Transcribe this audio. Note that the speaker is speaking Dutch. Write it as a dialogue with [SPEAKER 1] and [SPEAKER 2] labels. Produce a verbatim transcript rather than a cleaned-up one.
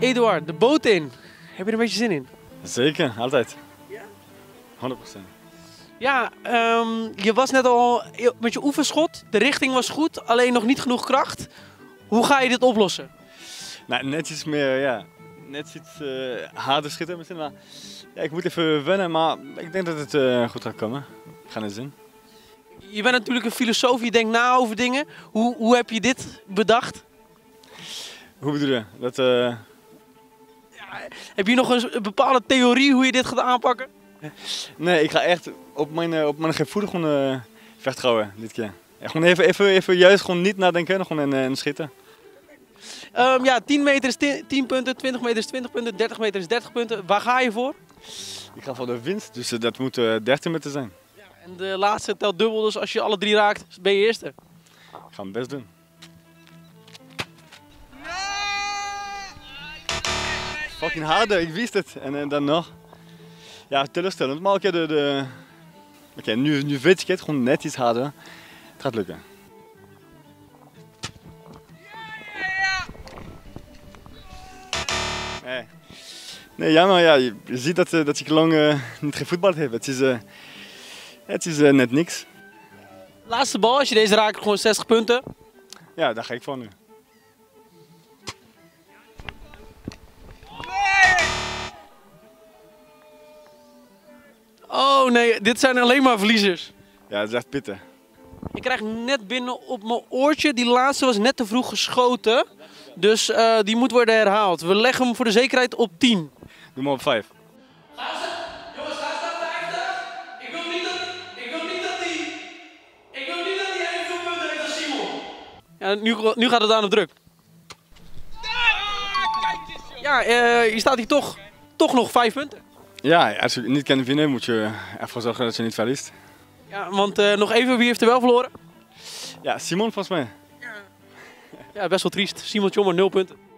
[SPEAKER 1] Eduard, de boot in. Heb je er een beetje zin in?
[SPEAKER 2] Zeker, altijd.
[SPEAKER 1] Ja?
[SPEAKER 2] honderd procent.
[SPEAKER 1] Ja, um, je was net al met je oefenschot. De richting was goed, alleen nog niet genoeg kracht. Hoe ga je dit oplossen?
[SPEAKER 2] Nou, net iets meer, ja. Net iets uh, harder schieten misschien. Maar ja, ik moet even wennen, maar ik denk dat het uh, goed gaat komen. Ik ga naar zin.
[SPEAKER 1] Je bent natuurlijk een filosoof, je denkt na over dingen. Hoe, hoe heb je dit bedacht?
[SPEAKER 2] Hoe bedoel je? Dat, uh...
[SPEAKER 1] ja, heb je nog een, een bepaalde theorie hoe je dit gaat aanpakken?
[SPEAKER 2] Nee, ik ga echt op mijn, uh, op mijn gevoel gewoon uh, vertrouwen dit keer. Ja, gewoon even, even, even juist gewoon niet nadenken, gewoon en, en schieten.
[SPEAKER 1] Um, ja, tien meter is tien punten, twintig meter is twintig punten, dertig meter is dertig punten. Waar ga je voor?
[SPEAKER 2] Ik ga voor de winst, dus uh, dat moet uh, dertien meter zijn.
[SPEAKER 1] Ja, en de laatste telt dubbel, dus als je alle drie raakt, ben je eerste.
[SPEAKER 2] Ik ga mijn best doen. Fucking harder, ik wist het. En, en dan nog. Ja, teleurstellend, maar oké, okay, de, de... okay, nu, nu weet ik het, gewoon net iets harder. Het gaat lukken. Nee, nee jammer, ja, je ziet dat, dat ik lang uh, niet gevoetbald heb. Het is, uh, het is uh, net niks.
[SPEAKER 1] Laatste bal, als je deze raakt, gewoon zestig punten.
[SPEAKER 2] Ja, daar ga ik voor nu.
[SPEAKER 1] Oh nee, dit zijn alleen maar verliezers.
[SPEAKER 2] Ja, dat is echt pittig.
[SPEAKER 1] Ik krijg net binnen op mijn oortje, die laatste was net te vroeg geschoten. Dus uh, die moet worden herhaald. We leggen hem voor de zekerheid op tien.
[SPEAKER 2] Doe maar op vijf.
[SPEAKER 1] Gaan ze? Jongens, gaan ze naar vijftig? Ik wil niet dat, ik wil niet dat die, ik wil niet dat die evenveel punten heeft als Simon. Ja, nu, nu gaat het aan de druk. Ja, uh, je staat hier toch, toch nog vijf punten.
[SPEAKER 2] Ja, als je niet kan winnen, moet je ervoor zorgen dat je niet verliest.
[SPEAKER 1] Ja, want uh, nog even, wie heeft er wel verloren?
[SPEAKER 2] Ja, Simon volgens mij.
[SPEAKER 1] Ja, best wel triest. Simon Tjommer, nul punten.